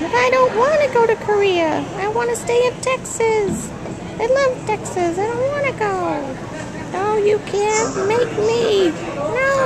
But I don't want to go to Korea. I want to stay in Texas. I love Texas. I don't want to go. No, you can't make me. No.